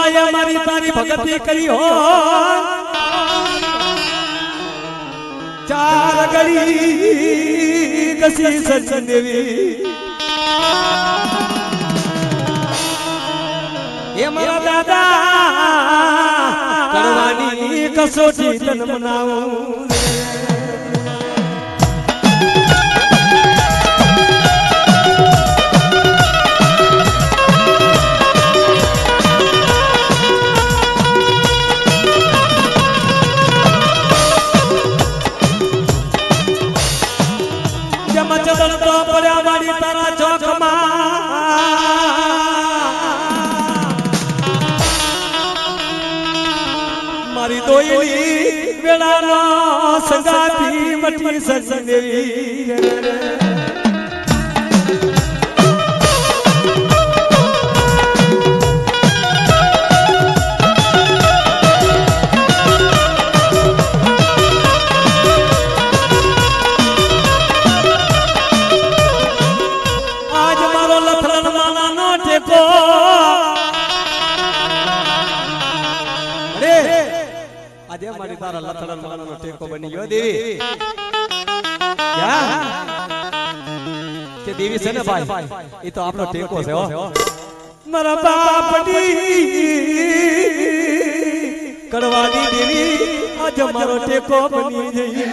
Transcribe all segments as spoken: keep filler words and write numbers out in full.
दादाए मारी तारी भगती करी हो चार गड़ी कसी सजन देवी ये मारा दादा करवानी कसोटी तन मनाऊं तारा चौक मारी दोयली वेला नो संगाती मटी सजन देवी अरे मारी तारा लथड़न मानो नो टेको बनी गयो देवी क्या ते देवी से ने भाई ये तो आपनो टेको से हो मारा बापडी करवानी देवी आज मारो टेको बनी जई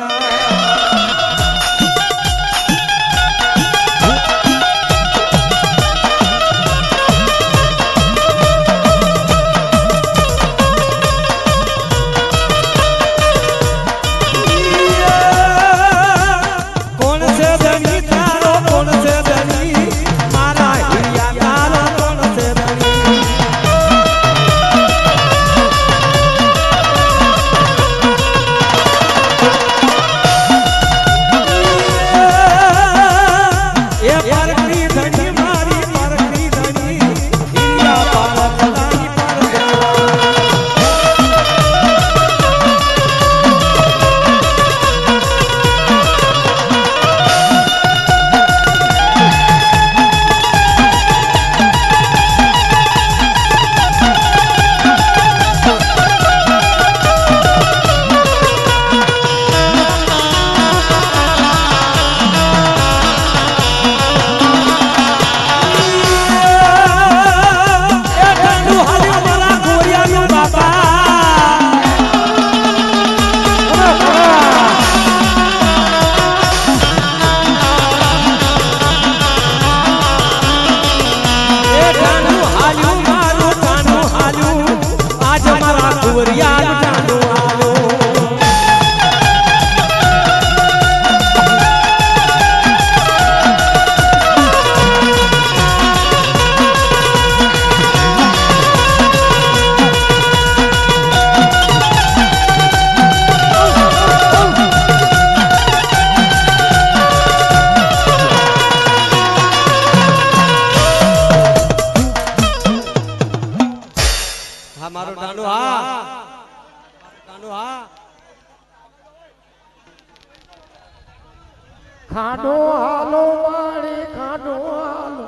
खाडो हालो मारे खाडो हालो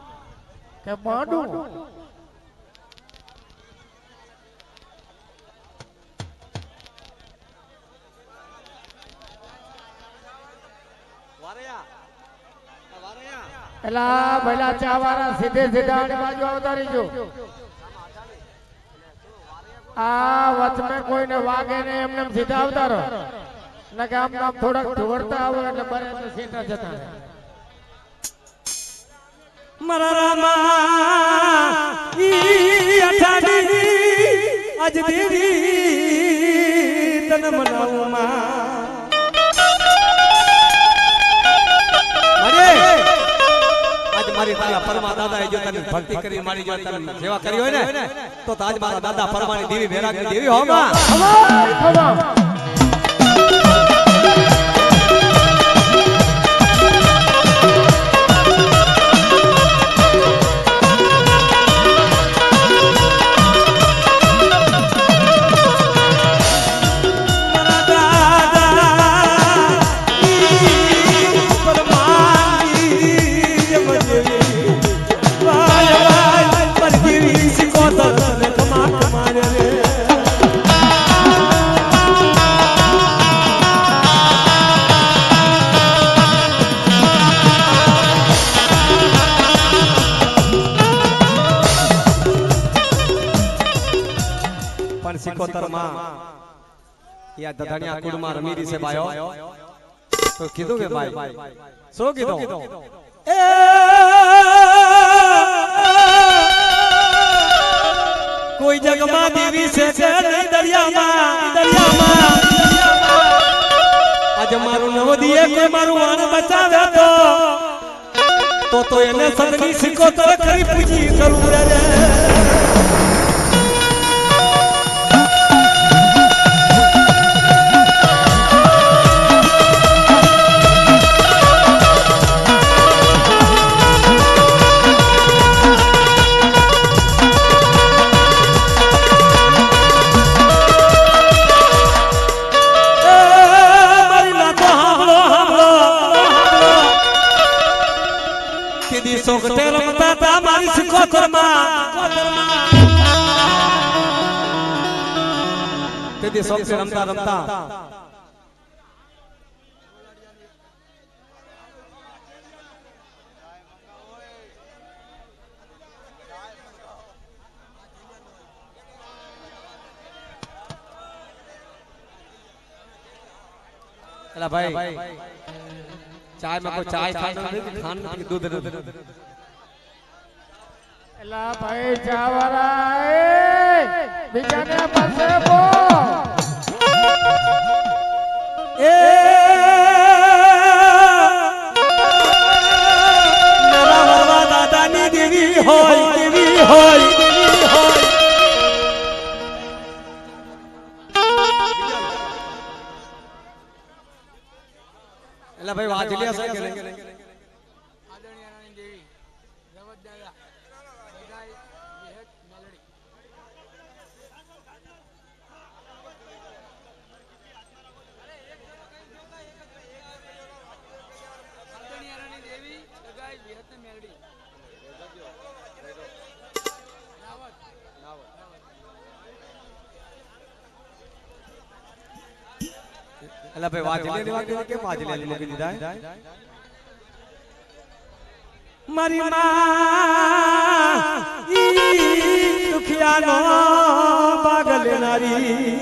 के माडू एला भला चावारा सीधे सीधा आने बाजू अवतारी जो आ वच में कोई ने वागे ने एमने सीधा अवतारो न के आम नाम थोड़ा ढोरता आवे એટલે બરે તો સીધા જતા मरा रामा ई अठाडी आज देवी तन मनाऊ मा अरे आज मारी तारा परमा दादा जो तने भक्ति करी मारी जो तने सेवा करी होय ने तो ताज मारा दादा परमानी देवी भेरागी देवी हो मा खमा वाय वाय पर गिरी सिकोतर सिकोतर માં યા દધણિયા કુળમાં રમી રહી છે ભાઈઓ તો કીધું કે ભાઈ શું કીધું એ કોઈ જગમાં દેવી છે કે નહીં દરિયામાં દરિયામાં આજ મારું નવદીએ કે મારું વાણ બચાવ્યા તો તો તો એને સદની સિકોતર કરી પૂજી કરું રે રમતા તા મારી સિકોતરમાં તેથી સોકતે રમતા રમતા એલા ભાઈ चाय में को चाय खाना नहीं खान नहीं दूध दूध एला भाई चावरा ए बिचाने पासे बो ए मेरा वरवा दादा नी देवी होय देवी होय देवी होय एला भाई वाज लिया से के आदरणीय रानी देवी जगत दादा बधाई बेहद मेलडी आदरणीय रानी देवी बधाई बेहद मेलडी रावत एला भाई वाज ले वाज के वाज ले मुके दीदा मारी मां ई दुखिया नो पागल नारी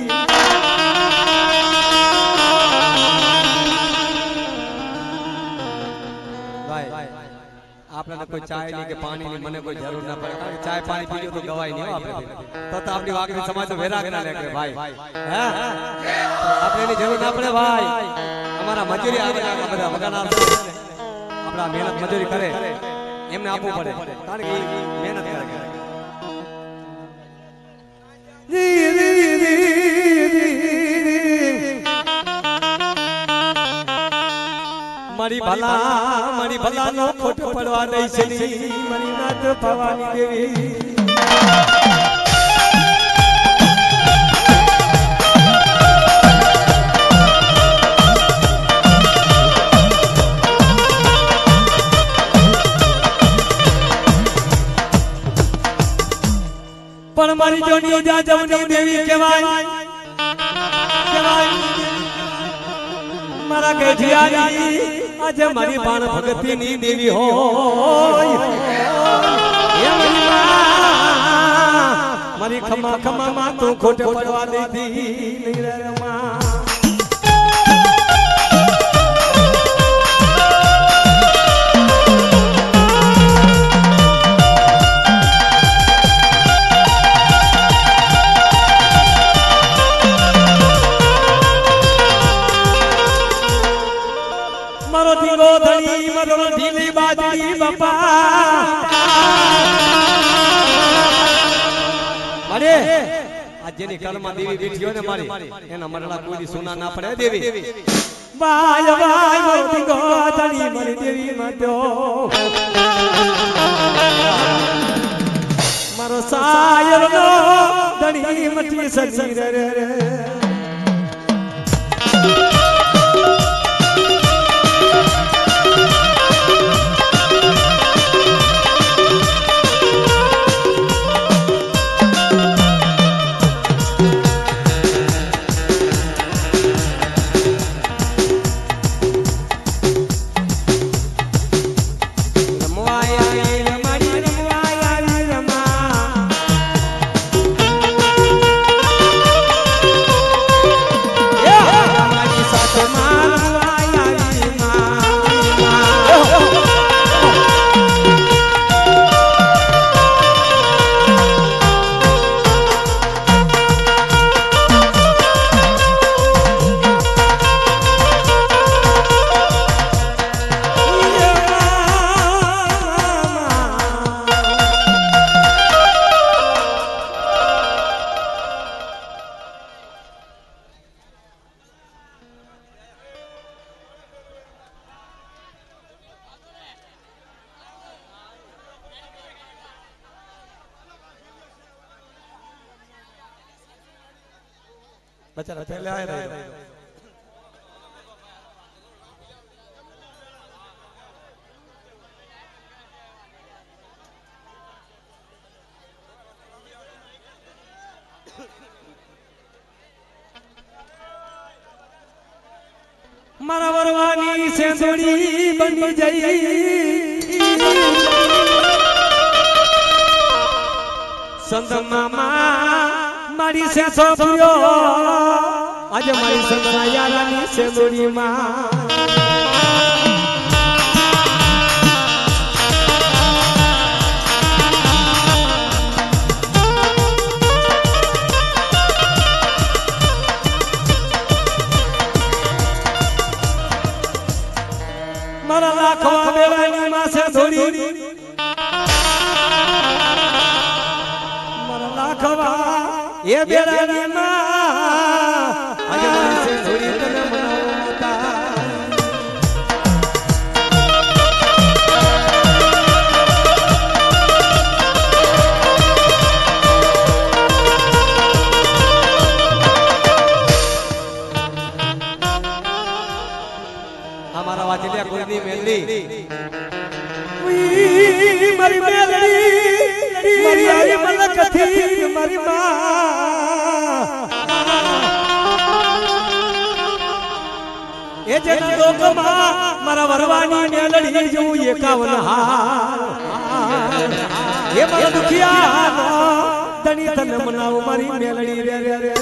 भाई आपने कोई चाय नहीं के पानी नहीं मने कोई जरूर ना पड़े चाय पानी पीजो तो गवाई नहीं हो आपने तो तो अपनी वाकरी समाज तो वेराग ना लेके भाई हैं आपने ની જરૂર ના પડે ભાઈ અમારા મજૂરી આવે બધા વગાના આપણા મહેનત મજૂરી કરે એમને આપવું પડે કારણ કે મહેનત કરે રી રી રી મારી ભલા મારી ભલા નો ખોટ પડવા દે છે મારી નાથ ભવાની દેવી પણ મારી જોની જાજવની દેવી કહેવાય કહેવાય મારા ગઢિયાની આજે મારી બાણ ભગતીની દેવી હોય હે મારી માં મારી ખમા ખમા માં તું ખોટે પડવા દેતી નહીં રે રમા ढीली बाजरी बापा अरे आज जेनी कलमा देवी बैठी हो ने मारी एना मरला कोई सोना ना पड़े देवी बाय बाय मोती गोधड़ी मरी देवी मतो मारो सायर नो धड़ी मटी सजी रे रे बेचारा पहले आए रहे मारा वरवानी से थोड़ी बनी जाई संत मामा मारी से सोपियो आज मारी संत यारानी से थोड़ी मां मारा लाखवा बेलानी मां से थोड़ी मारा लाखवा ये बेलानी मां आज मारी से थोड़ी तने मनाओ माता हमारा वाजिलिया कोई नहीं मेलड़ी मरी मेलड़ी मरी आई मलक थी मरी मां ये जे लोक मां मारा वरवानी मेलड़ी जो ये कावन हार ये मारा दुखिया दनी तन मनाओ मारी मेलड़ी रे रे रे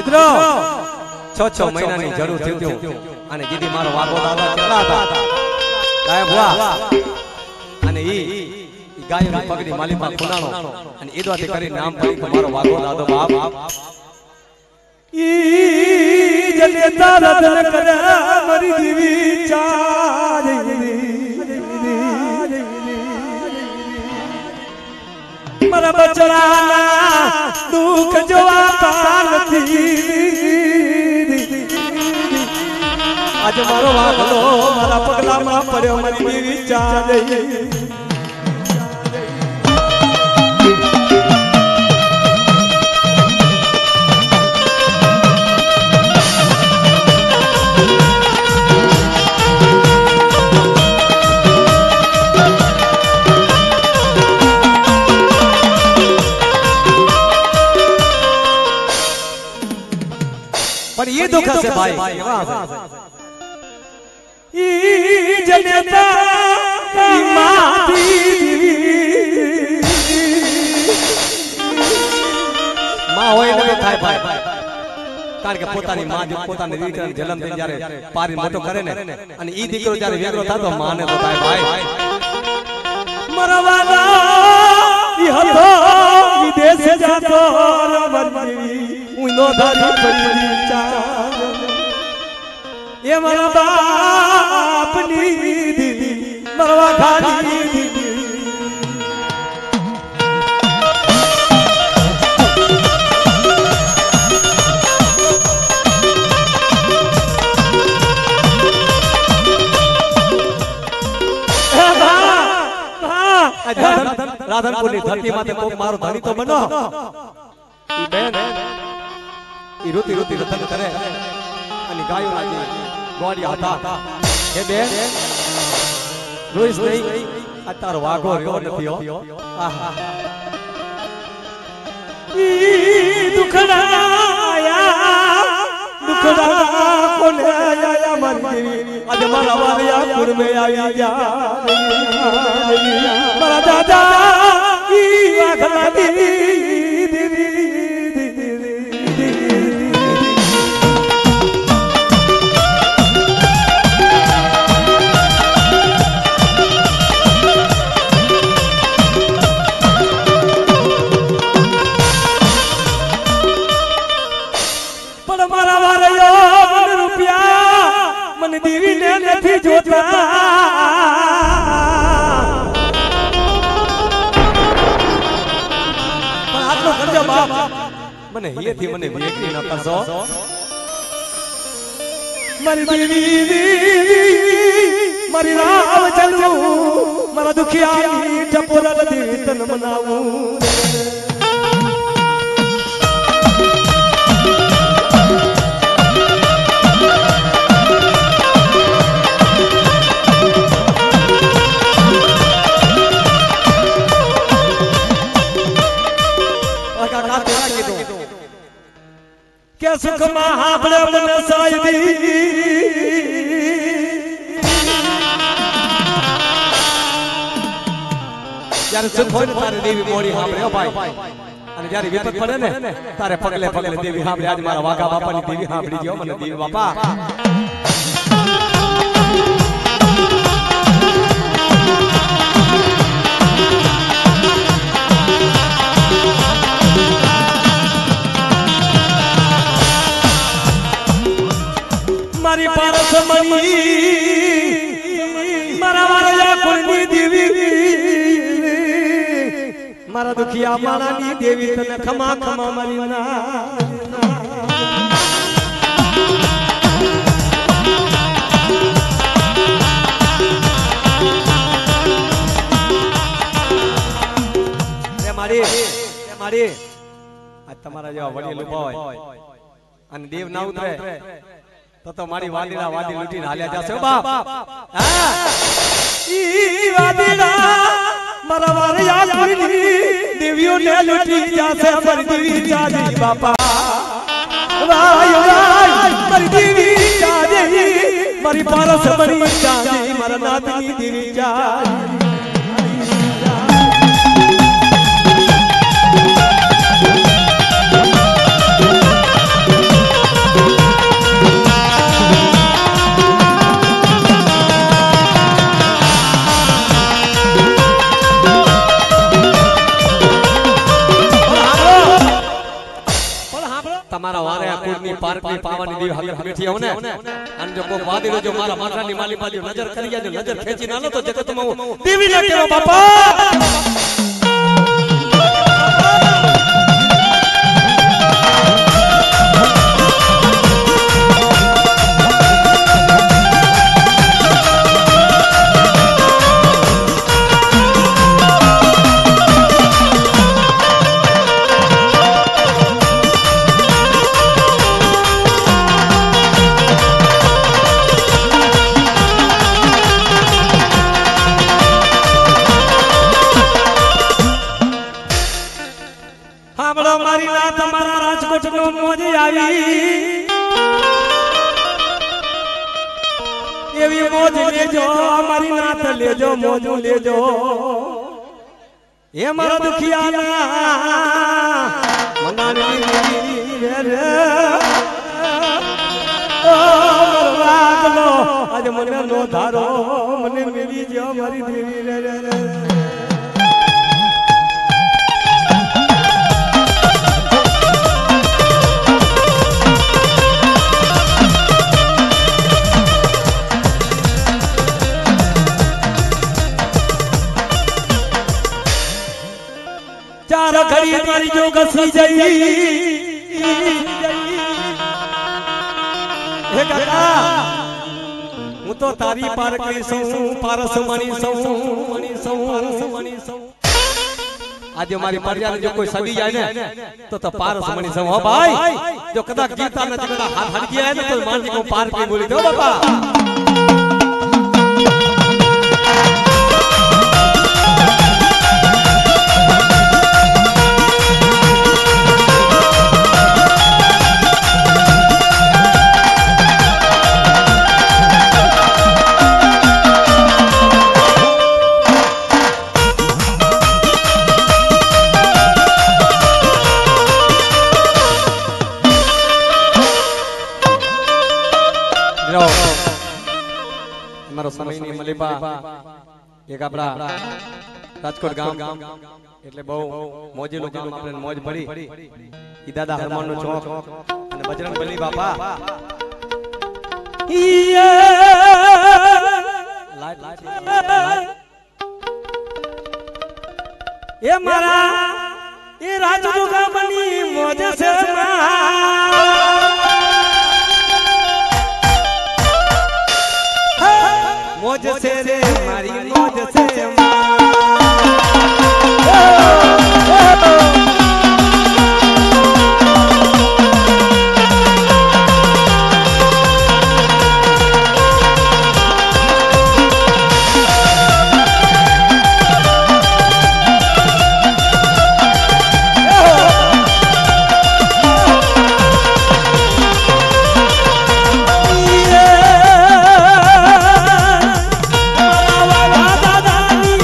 મિત્રો છ છ મહિનાની જરૂર થયું અને દીદી મારો વાગો દાદા કેટલા હતા ગાયબ હુઆ અને ઈ ગાયોની પગની માલિકમાં ખુનાણો અને ઈદવાથી કરી નામ પડી કે મારો વાગો દાદો બાપ ઈ જનેતા રતન કરે મારી દીવી ચારી મારા બચડાના દુઃખ જોવા નથી આજે મારો વાગલો મારા પગલામાં પડ્યો મારી દીવી ચારી पर ये दुख से भाई ई जनेता की माती मां होय ने થાય ભાઈ કારણ કે પોતાની માં જો પોતાની દીકરાને જન્મ દે જ્યારે પારી મોટો કરે ને અને ઈ દીકરો જ્યારે વેગળો થાતો માને તો થાય ભાઈ મરવાના ઈ હતો વિદેશ જાતો રમરવી હું નો ધારી પડી ચાલ એ મારા બાપની દીદી મરવા ખાલી દીદી રાધનપુરની ધરતી માથે કોક મારો ધણી તો બનો ઈ બેન ઈ રોતી રોતી રતન કરે અને ગાયો લાગી ગોડિયા હતા હે બેન રોઈસ નહીં આ તારો વાઘો રહ્યો નથી હો આહા ઈ દુખડાયા દુખડા કોને આયા મારી આજે મારા વારિયા પુર મે આવી જા મારા દાદા ઈ વાઘલા દીદી દીવી ને નથી જોતા પણ આટલો કરજો બાપ મને હિયેથી મને વેકરી ન કરજો મારી દીવી મારી રાવ ચાલુ મારા દુખિયાની ટપોરા દીવી તન મનાવું કે સુખમાં આપણે મને સાયદી જ્યારે સુખ હોય ને તારે દેવી મોડી સાંભળે હો ભાઈ અને જ્યારે વિપત પડે ને તારે પગલે પગલે દેવી સાંભળે આજ મારા વાઘા બાપાની દેવી સાંભળી ગયો મને દેવી બાપા મારી પારસ મણી મારા વાળા કુળની દેવી મારા દુખિયા માણાની દેવી તને ખમા ખમા મારી ના મારી મારી આ તમારા જેવા વડીલ ઉભા હોય અને દેવ ના ઉતરે તો તો મારી વાદીડા વાદી લૂટીને હાલ્યા જશે બાપ હા ઈ વાદીડા મારા વારિયા કુળની દેવીઓ ને લૂટી જશે મારી દેવી ચાજી બાપા વાય વાય મારી દેવી ચાજી મારી પારસ મણી ચાજી મારા નાથની દેવી ચાજી पार्क में पावानी देवी हगर बैठी हो ने अन जो को वादीलो जो मारा माठानी माली पाली नजर करिया जो नजर खेची ना लो तो जगत में देवी ना केरो बापा एवी मौज ले जो हमारी नाथ ले जो मौज ले जो ये मारा दुखिया ना मनाने रे रे ओ राग लो आज मने नो धारो मने मेरी जो हमारी देवी रे रे रे चार घड़ी मारी जो गसी जाई हे काका हूं तो तारी पार करी सौ पारस मनी सौ मनी सौ मनी सौ आज हमारी परिया जो कोई सदी जाए ने तो तो पारस मनी सौ हो भाई जो कदा गीता न जगदा हाथ हट गया है ना तो मान जी को पार की बोली दो बाबा समय नहीं मलेबा एक આપડા રાજકોટ ગામ એટલે બહુ મોજેલું ગામ આપણે મોજ પડી ઈ દાદા હરમાનનો ચોક અને બજરંગબલી બાપા એ મારા એ રાજુ ગામની મોજ છે मौज से रे मारी मौज से दादा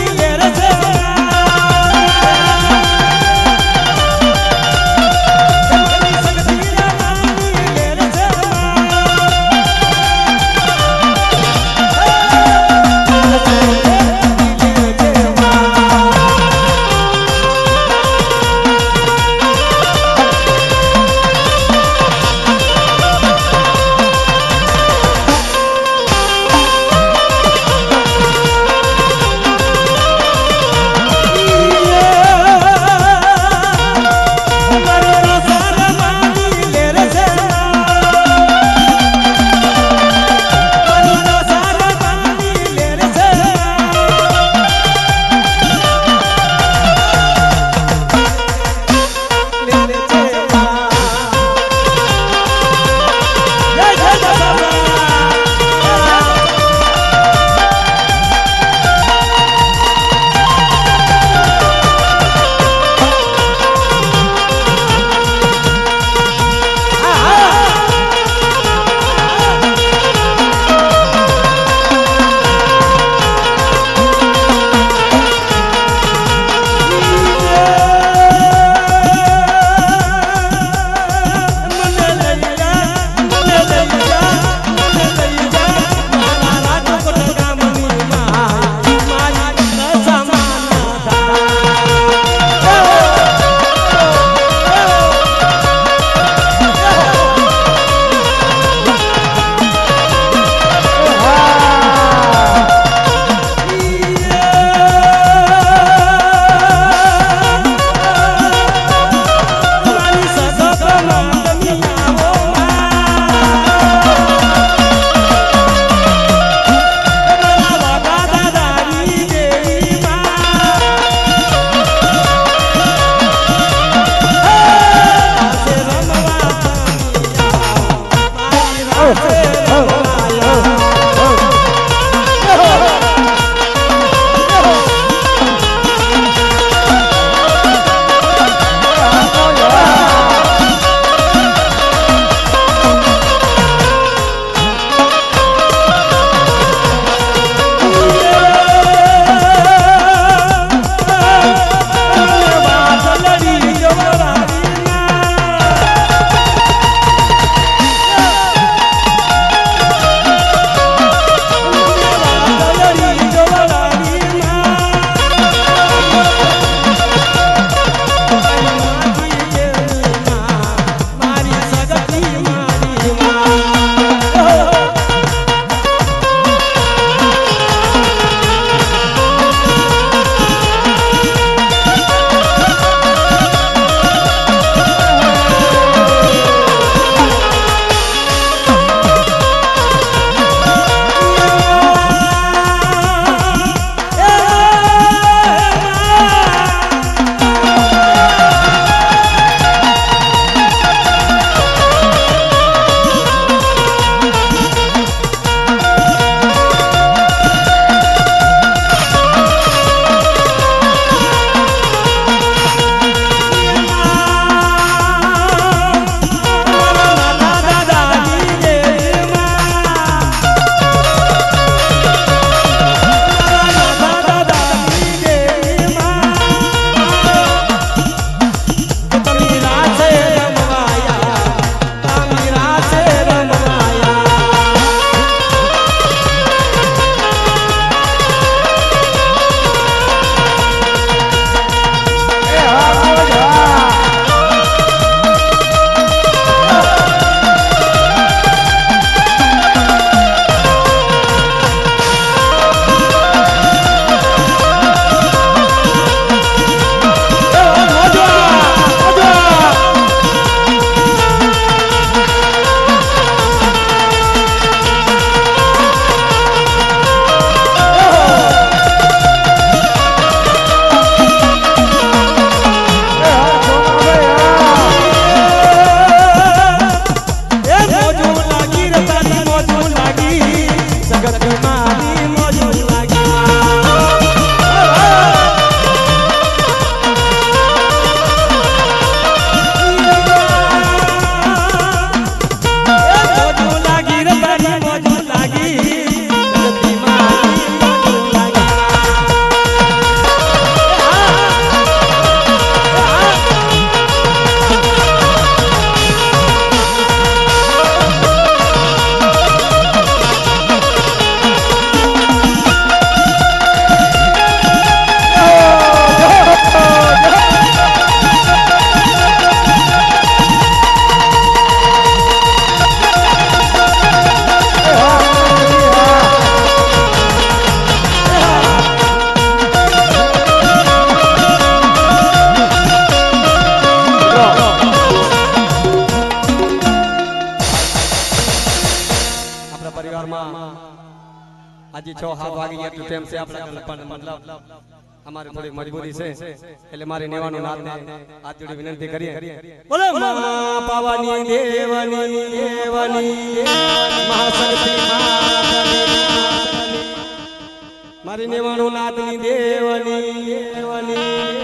छह सात वागी गया तो टाइम से આપણે मतलब हमारे थोड़ी मजबूरी से એટલે મારી નેવાનું નાથને હાથ જોડી વિનંતી કરીએ બોલે મા પાવાની દેવાની દેવાની મહાશક્તિ માતાની મારી નેવાનું નાથની દેવાની દેવાની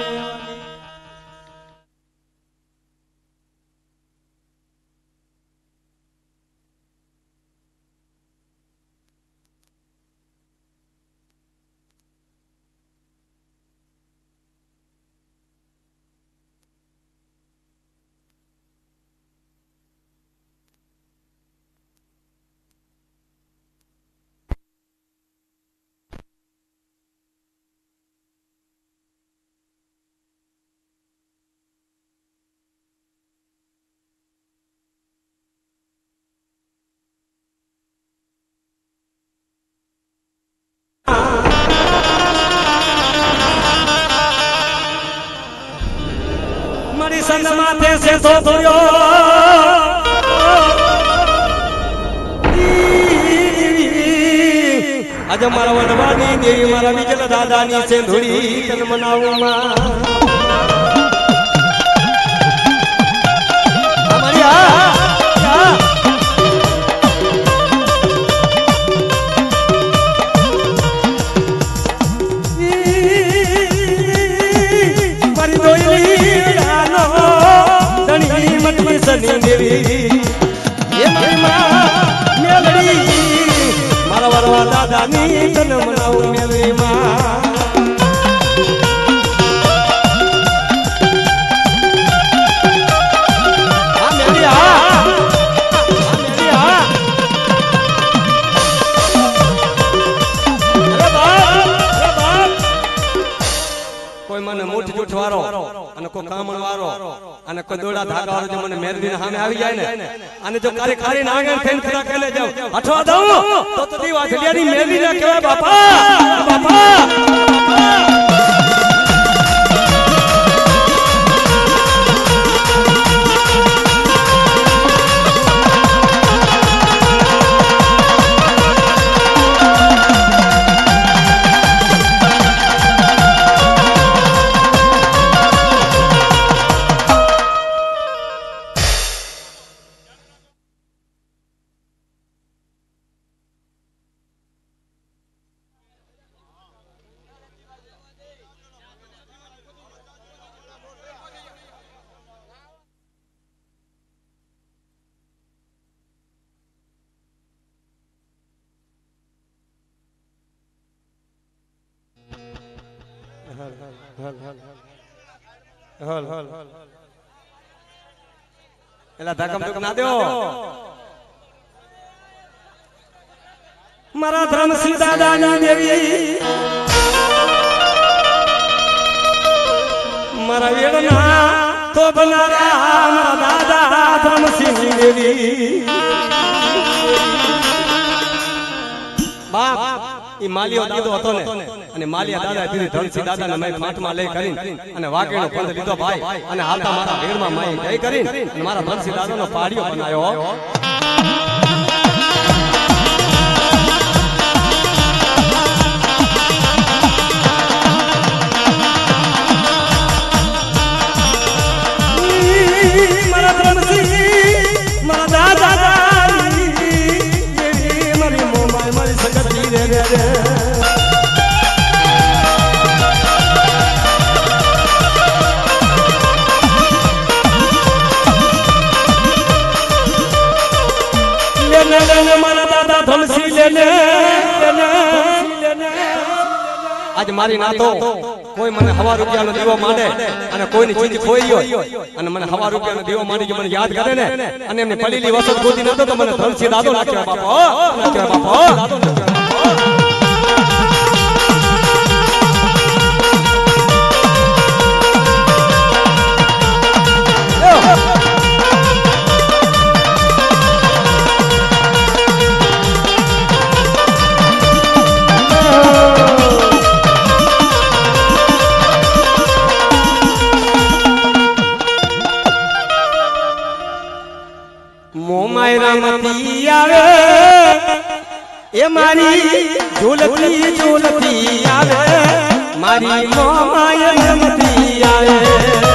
મારી સંગ માથે છે ધોધ્યો આજે મારા વડવાની દેવી મારા બીજલ દાદાની છે ધૂળી તન મનાવમાં અમારી આ સની દેવી એ મારી માં મેલડી મારા વરવા દાદાની તન મનાવું મેલડી માં આ મેલડી આ મેલડી આ અરે બાપ અરે બાપ કોઈ મને મૂઠ જૂઠ વાળો અને કોઈ કામણ વાળો અને કોઈ દોડા ધાગા વાળો જો મને મેરડીને સામે આવી જાય ને અને જો કારે કારે નાગણ થઈને ખરા કરે જાવ અઠવા દઉં તો તો દી વાઘડિયાની મેરડી ના કહેવાય બાપા બાપા હલ હલ એલા ધકમ ધક ના દેવો મારા ધર્મસિંહ દાદાની દેવી મારા વેડના તો બનારા મારા દાદા ધર્મસિંહની દેવી બાપ ઈ માલિયો દાદો હતો ને અને માલિયા દાદા ધીરે ધનસિંહ દાદાને મેં ફાંટમાં લઈ કરીને અને વાકેનો પંદ લીધો ભાઈ અને હાલતા મારા વેરમાં માઈ જઈ કરીને અને મારા ધનસિંહ દાદાનો પાડિયો બનાવ્યો મારા ધર્મસિંહ મારા દાદા મારી મોમાઈ મારી સગતી રે રે મારા દાદા ધમસી લેને આજ મારી નાતો કોઈ મને હવા રૂપિયાનો દીવો માંડે અને કોઈની ચીજ ખોઈ હોય અને મને હવા રૂપિયાનો દીવો માંડી મને યાદ કરે ને અને એમની પડેલી વસત ગોતી નતો તો મને ધનસિંહ દાદો નાખ્યો બાપો નાખ્યો બાપો મોમાયરા મતી આવે એ मारी झूलती झूलती आवे मारी मोमाय रमती आवे